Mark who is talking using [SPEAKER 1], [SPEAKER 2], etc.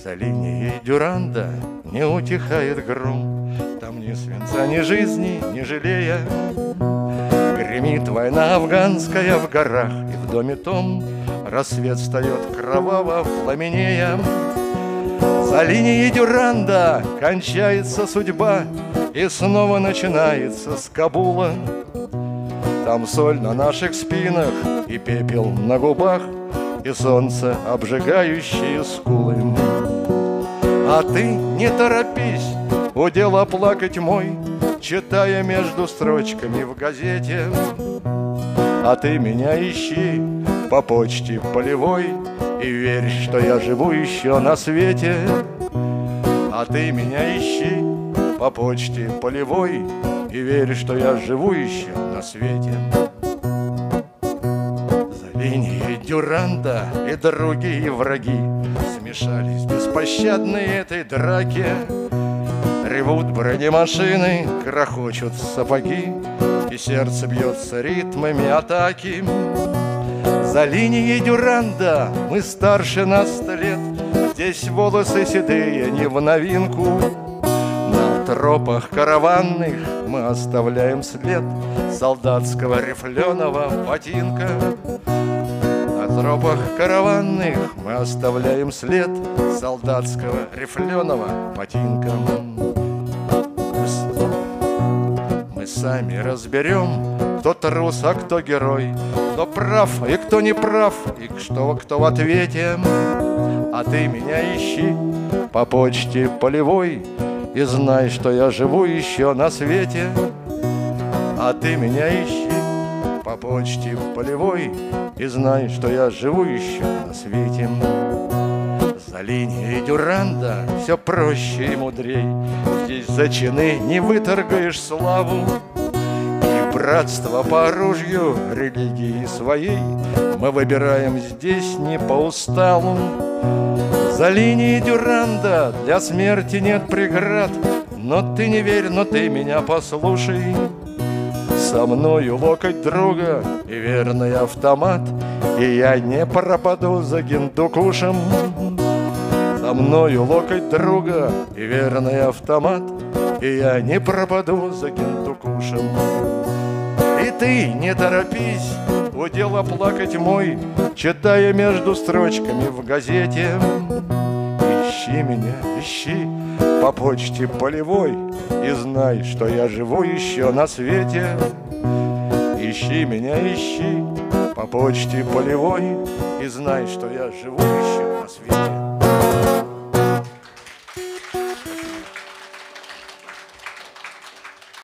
[SPEAKER 1] За линией Дюранда не утихает гром, там ни свинца, ни жизни, не жалея. Гремит война афганская в горах, и в доме том рассвет встает кроваво пламенея. За линией Дюранда кончается судьба, и снова начинается с Кабула. Там соль на наших спинах и пепел на губах, и солнце, обжигающее скулы. А ты не торопись, удел оплакать мой, читая между строчками в газете. А ты меня ищи по почте полевой и верь, что я живу еще на свете. А ты меня ищи по почте полевой и верь, что я живу еще на свете. За линией Дюранда и другие враги смешались в беспощадной этой драке. Ревут бронемашины, грохочут сапоги, и сердце бьется ритмами атаки. За линией Дюранда мы старше на 100 лет, здесь волосы седые не в новинку. На тропах караванных мы оставляем след солдатского рифленого ботинка. На тропах караванных мы оставляем след солдатского рифленого ботинка. Мы сами разберем, кто трус, а кто герой, кто прав и кто не прав, и кто в ответе. А ты меня ищи по почте полевой и знай, что я живу еще на свете. А ты меня ищи по почте полевой и знай, что я живу еще на свете. За линией Дюранда все проще и мудрей, здесь за чины не выторгаешь славу. И братство по оружию религии своей мы выбираем здесь не по уставу. За линией Дюранда для смерти нет преград, но ты не верь, но ты меня послушай. Со мною локоть друга и верный автомат, и я не пропаду за Гиндукушем. Со мною локоть друга и верный автомат, и я не пропаду за Гиндукушем. И ты не торопись, удел оплакать мой, читая между строчками в газете. Ищи меня, ищи по почте полевой и знай, что я живу еще на свете. Ищи меня, ищи по почте полевой и знай, что я живу еще на свете.